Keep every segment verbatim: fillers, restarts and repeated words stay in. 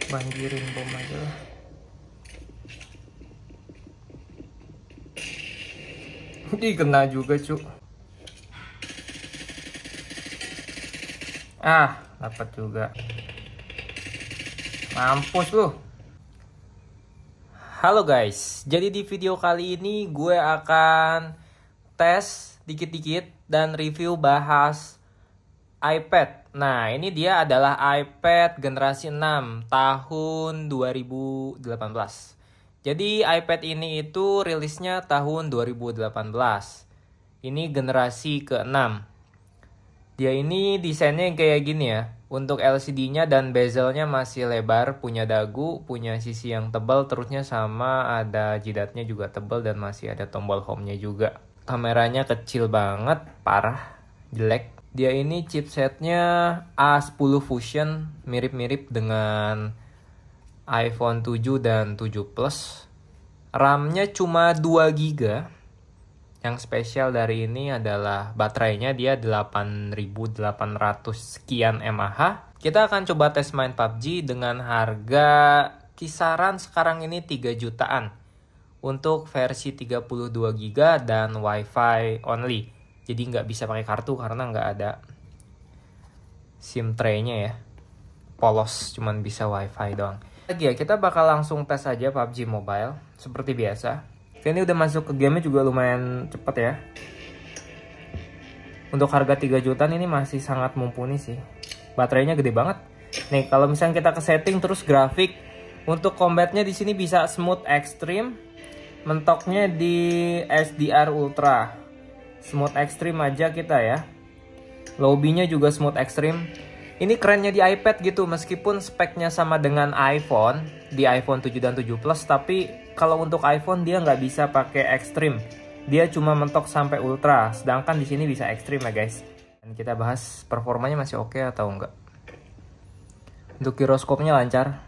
Banjirin bom aja lah. Ih, kena juga cu. Ah, dapat juga. Mampus lu. Halo guys, jadi di video kali ini gue akan tes dikit-dikit dan review bahas iPad. Nah, ini dia adalah iPad generasi enam tahun dua ribu delapan belas. Jadi iPad ini itu rilisnya tahun dua ribu delapan belas. Ini generasi keenam. Dia ini desainnya kayak gini ya. Untuk L C D-nya dan bezelnya masih lebar, punya dagu, punya sisi yang tebal, terusnya sama ada jidatnya juga tebal dan masih ada tombol home-nya juga. Kameranya kecil banget, parah, jelek. Dia ini chipsetnya A sepuluh Fusion, mirip-mirip dengan iPhone tujuh dan tujuh Plus. RAM-nya cuma dua giga. Yang spesial dari ini adalah baterainya, dia delapan ribu delapan ratus sekian mAh. Kita akan coba tes main P U B G dengan harga kisaran sekarang ini tiga jutaan. Untuk versi tiga puluh dua giga dan Wi-Fi only. Jadi nggak bisa pakai kartu karena nggak ada SIM tray-nya ya. Polos, cuman bisa Wi-Fi doang. Lagi ya, kita bakal langsung tes aja P U B G Mobile seperti biasa. Ini udah masuk ke game juga lumayan cepet ya. Untuk harga tiga jutaan ini masih sangat mumpuni sih. Baterainya gede banget. Nih, kalau misalnya kita ke setting terus grafik, untuk combatnya di sini bisa smooth extreme. Mentoknya di S D R Ultra. Smooth extreme aja kita ya. Lobbynya juga smooth extreme. Ini kerennya di iPad gitu, meskipun speknya sama dengan iPhone, di iPhone tujuh dan tujuh Plus, tapi kalau untuk iPhone dia nggak bisa pakai Extreme. Dia cuma mentok sampai Ultra, sedangkan di sini bisa Extreme ya guys. Dan kita bahas performanya masih oke atau enggak. Untuk giroskopnya lancar.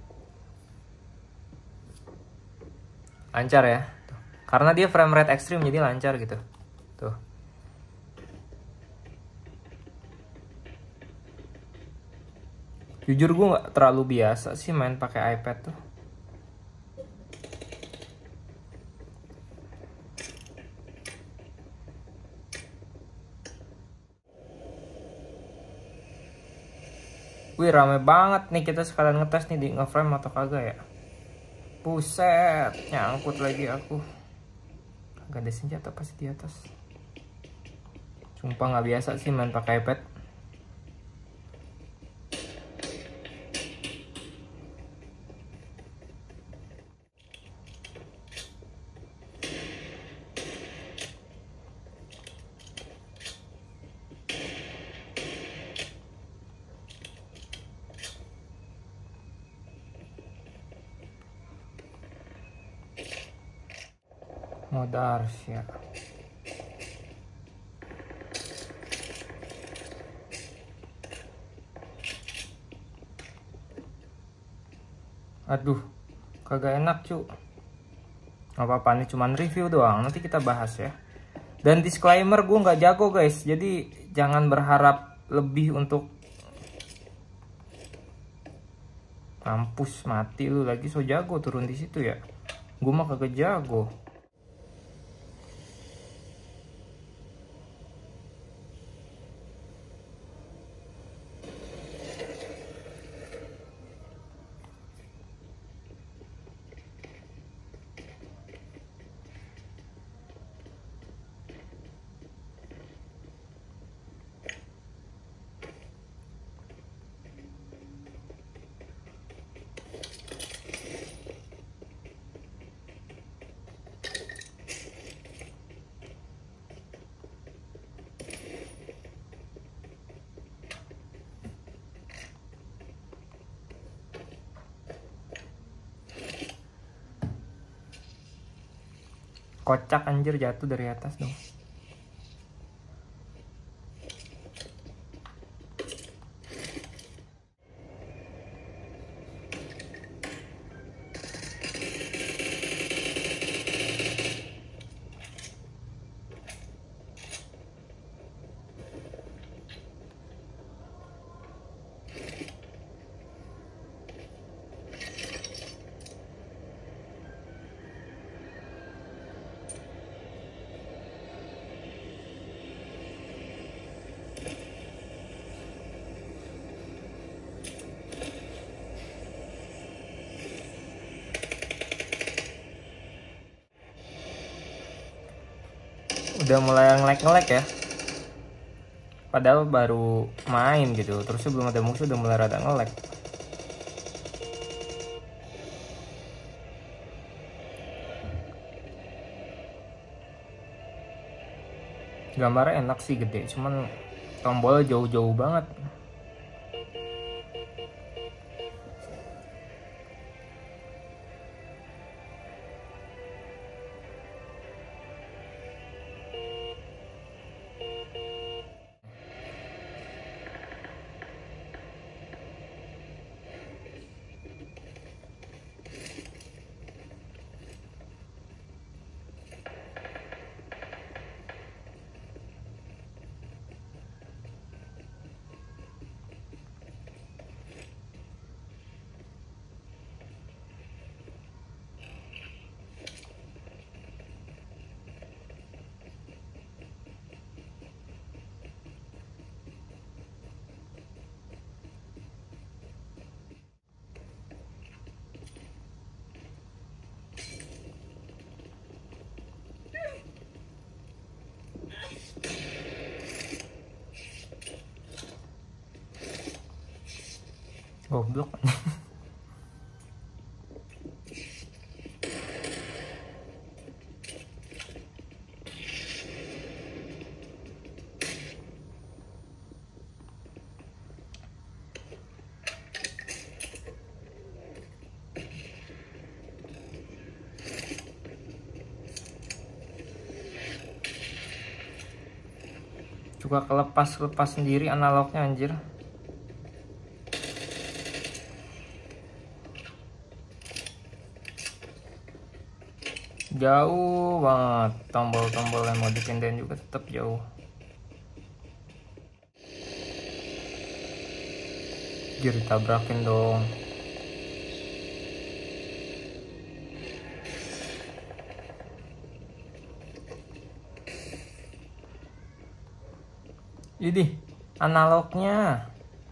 Lancar ya. Karena dia frame rate Extreme jadi lancar gitu. Tuh. Jujur gue nggak terlalu biasa sih main pakai iPad tuh. Wih, rame banget nih, kita sekalian ngetes nih di ngeframe atau kagak ya. Buset, nyangkut lagi aku. Agak ada senjata pasti di atas. Sumpah nggak biasa sih main pakai iPad. Mode Arsya. Aduh, kagak enak cu. Gak apa-apa, nih cuman review doang, nanti kita bahas ya. Dan disclaimer, gue nggak jago guys, jadi jangan berharap lebih untuk. Mampus, mati lu lagi, so jago turun di situ ya. Gue mah kagak jago. Kocak anjir, jatuh dari atas dong. udah mulai ngelek-ngelek ya. Padahal baru main gitu, terus belum ada musuh udah mulai rada ngelek. Gambarnya enak sih, gede, cuman tombolnya jauh-jauh banget. Goblok. Juga kelepas-lepas sendiri analognya anjir. Jauh banget, tombol-tombol yang mau dipindahin juga tetap jauh. Jadi tabrakin dong. Ini analognya.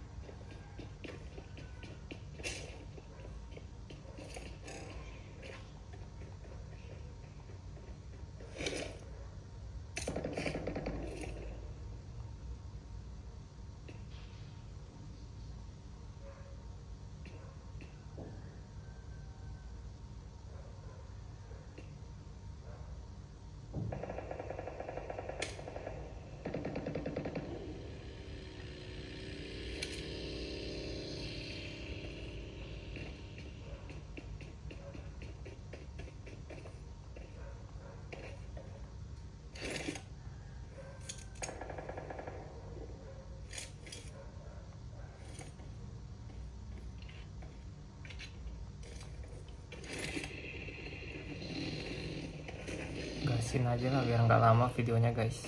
Gasin aja lah biar nggak lama videonya guys.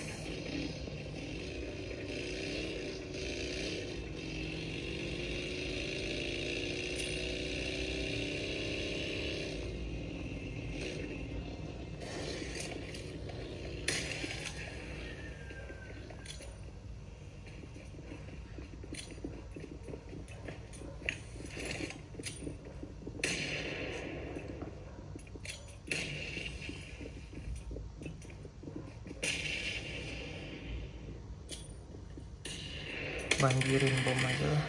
Banjirin bom aja lah.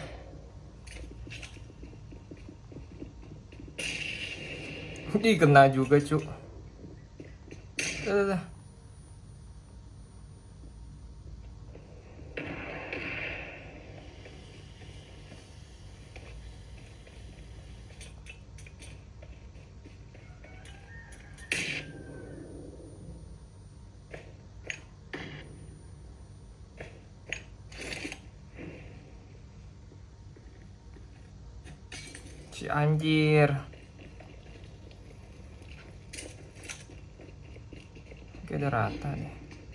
Ih, kena juga cuk. Udah. Si anjir. Oke, udah rata nih.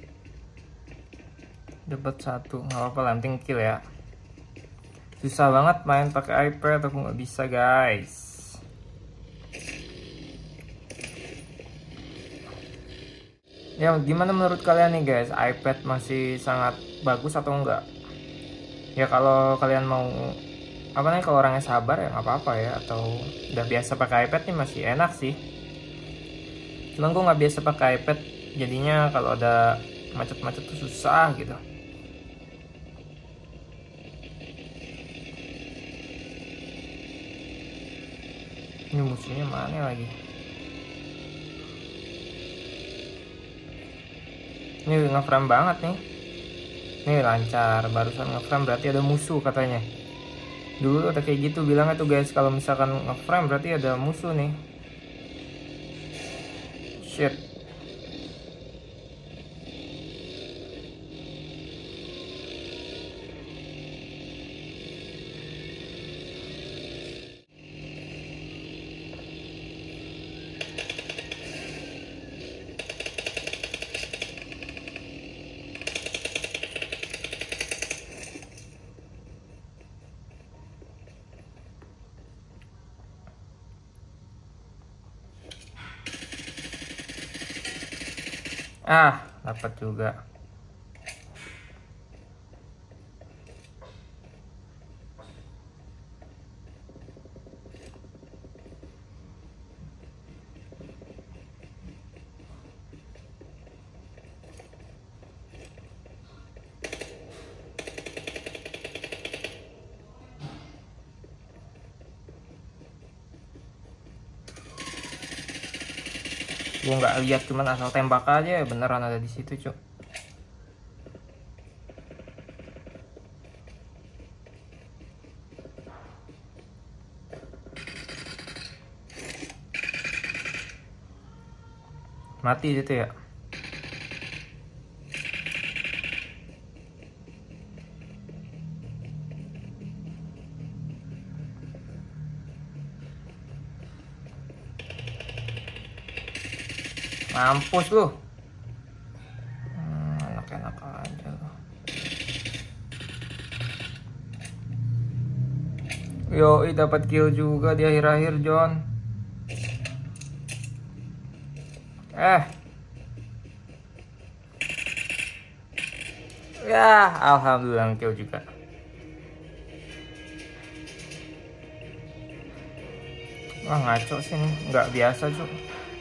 Dapat satu, nggak apa-apa, yang penting kill ya. Susah banget main pakai iPad, aku nggak bisa guys. Ya gimana menurut kalian nih guys, iPad masih sangat bagus atau enggak? Ya kalau kalian mau apa nih, kalau orangnya sabar ya nggak apa-apa ya, atau udah biasa pakai iPad nih masih enak sih. Cuman gue nggak biasa pakai iPad, jadinya kalau ada macet-macet tuh susah gitu. Ini musuhnya mana lagi? Ini ngeframe banget nih. Nih lancar, barusan ngeframe berarti ada musuh katanya. Dulu ada kayak gitu bilangnya tuh guys, kalau misalkan ngeframe berarti ada musuh nih. Shit. Ah, dapat juga. Gue nggak lihat, cuman asal tembak aja ya, beneran ada di situ cuk. Mati gitu ya. Mampus lu. Hmm, enak-enak aja lu. Yoi, dapat kill juga di akhir-akhir John. Eh. Ya, alhamdulillah kill juga. Wah, ngaco sih nih, nggak biasa cuy.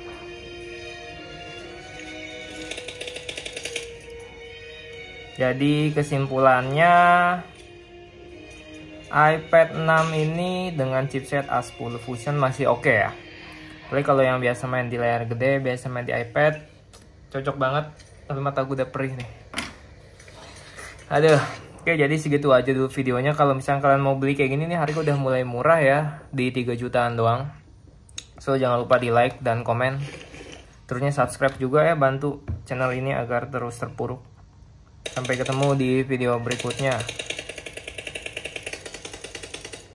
Jadi kesimpulannya, iPad enam ini dengan chipset A sepuluh Fusion masih oke okay ya. Tapi kalau yang biasa main di layar gede, biasa main di iPad, cocok banget. Tapi mata gue udah perih nih. Aduh, oke jadi segitu aja dulu videonya. Kalau misalnya kalian mau beli kayak gini nih, harga udah mulai murah ya, di tiga jutaan doang. So jangan lupa di like dan komen. Terusnya subscribe juga ya, bantu channel ini agar terus terpuruk. Sampai ketemu di video berikutnya.